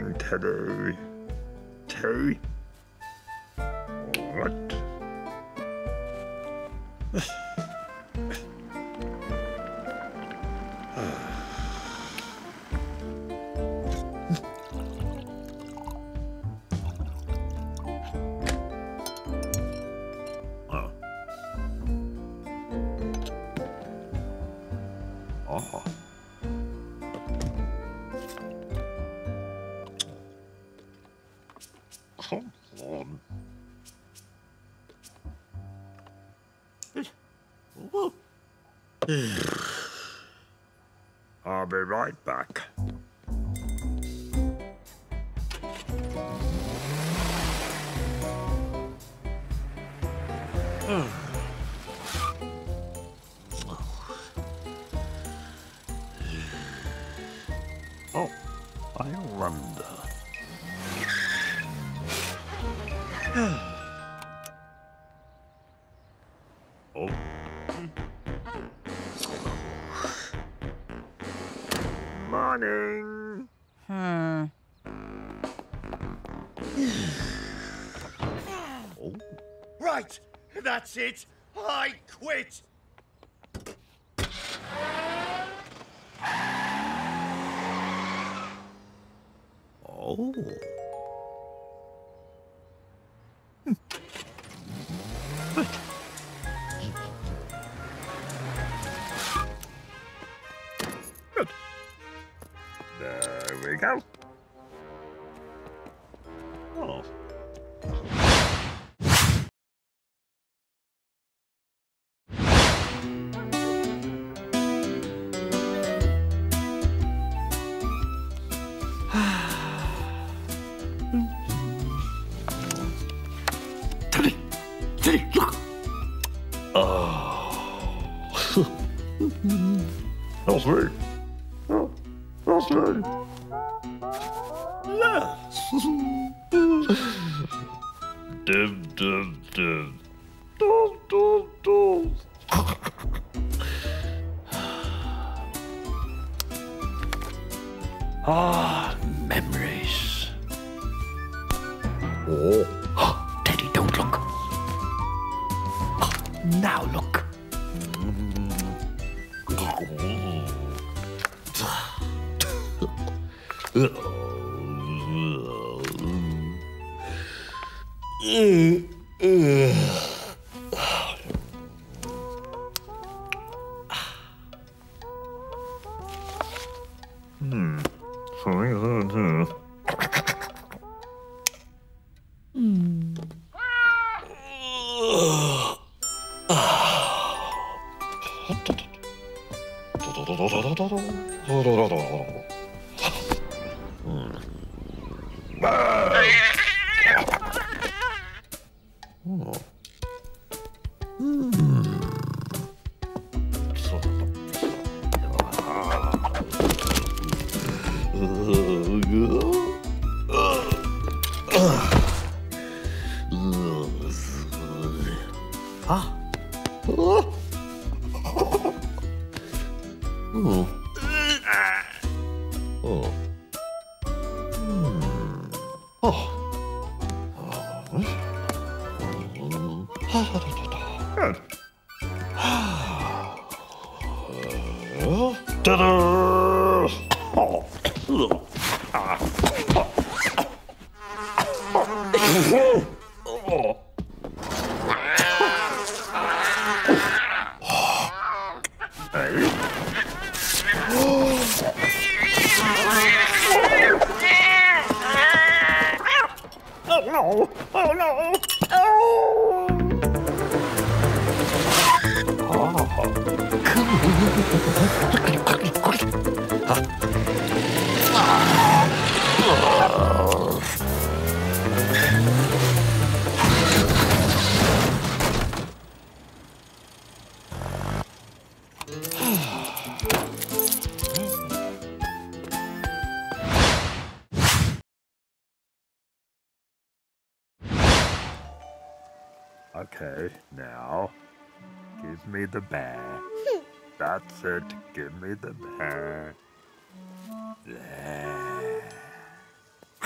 morning, Teddy. Tea? What? Oh. Come on. I'll be right back. Oh, I wonder. Oh. Morning. Oh. Right, that's it. I quit. Oh. Good. There we go. Oh. Teddy, look! Oh. That's me. Oh, that's me. Yes. Dim, dim, dim. Dum, dum, dum. Ah, memories. Oh, Teddy, don't look. Now look. Okay, now, give me the bear. That's it, give me the bear. There.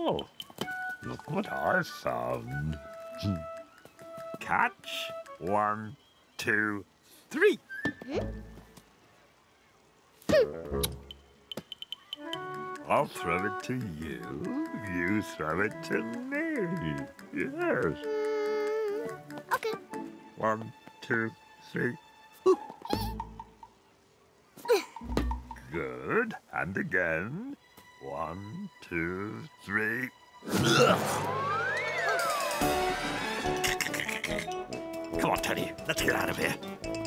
Oh, look what I found. Catch. 1, 2, 3. I'll throw it to you. You throw it to me. Yes. Okay. 1, 2, 3. Good. And again. 1, 2, 3. Come on, Teddy. Let's get out of here.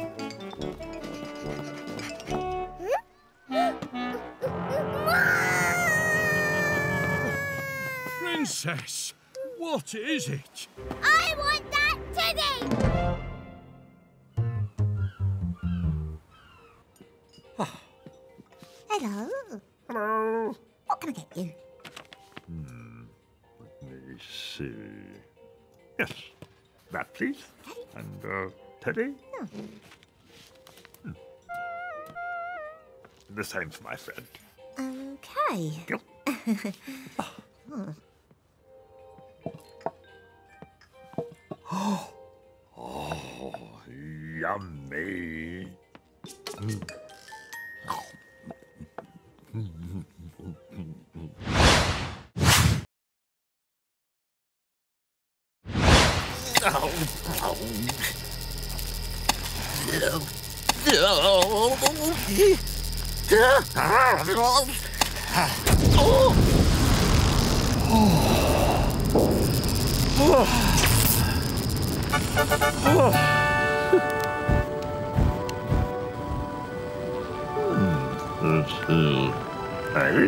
Princess, what is it? I want that teddy! Hello. Hello. What can I get you? Let me see. Yes. That, please. And, Teddy? The same for my friend. Okay. Go. Oh, yummy. Hey?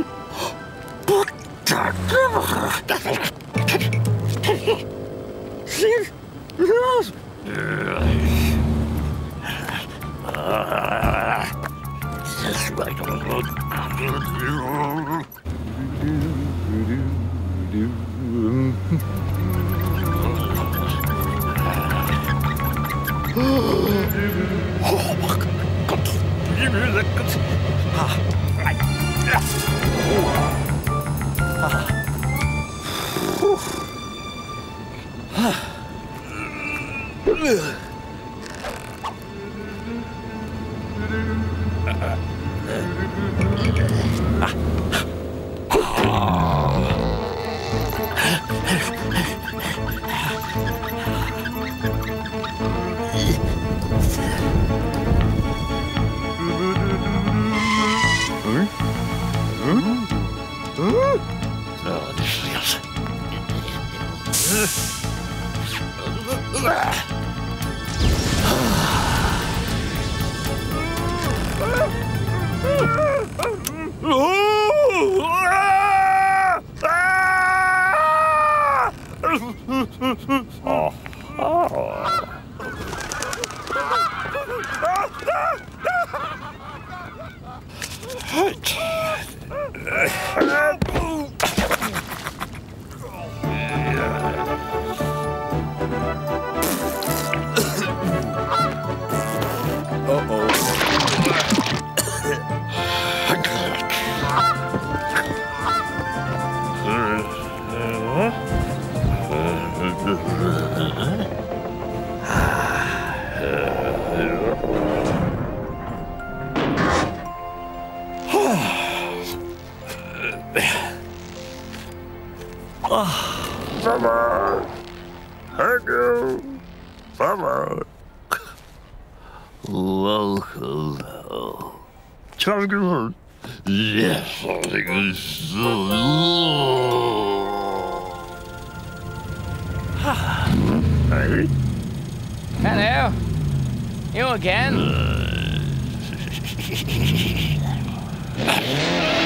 Mama! Hello! Mama! Welcome. Chugger! Yes, I think it's so. Hey? Hello. You again?